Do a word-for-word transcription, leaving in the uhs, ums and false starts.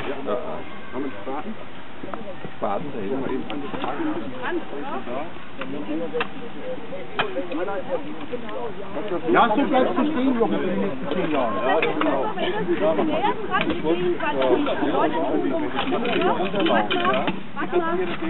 Ja. Haben wir Spaten? Spaten, da hätten wir eben angefangen. Ja, so bleibst du stehen, Junge, in den nächsten zehn Jahren. Ja, das genau.